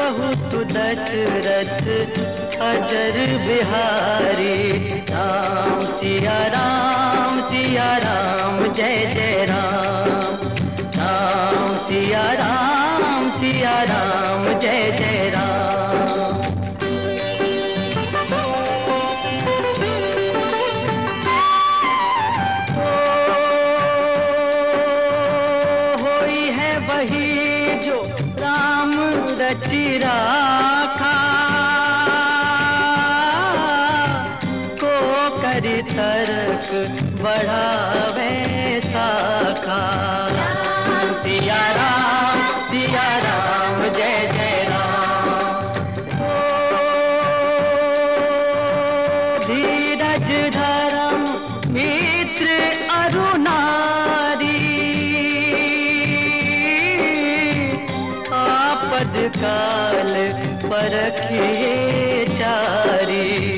बहु सुदशरथ अजर बिहारी। राम सिया राम जय जय राम। राम सिया राम जय जय राम। होई है वही जो राम रचि राखा, को करि तर्क बढ़ावे साखा। सिया राम जय जय राम। धीरज धर्म मित्र अरु नारी, आपद काल परखिए चारी।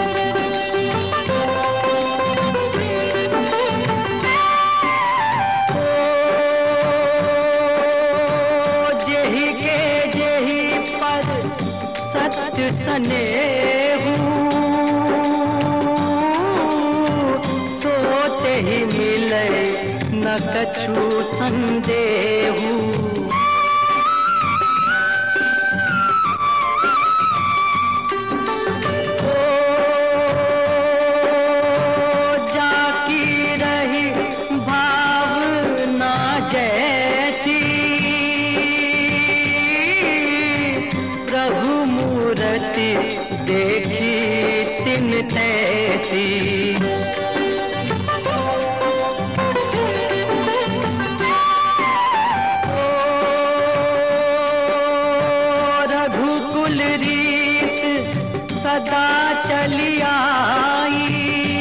सत्य स्नेहु सोते ही मिले न कछु संदेहु। जाकी रही भावना जैसी, प्रभु मूर्ति देखी तिन तैसी। रघुकुल रीत सदा चली आई,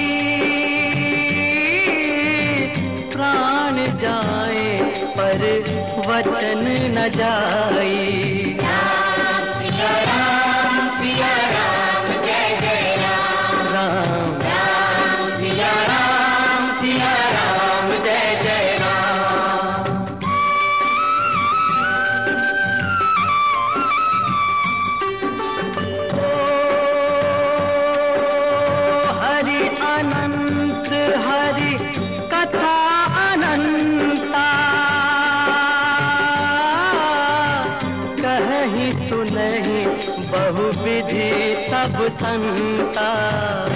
प्राण जाए पर वचन न जाई। अनंत हरि कथा अनंता, कहीं सुनहि बहुविधि सब संता।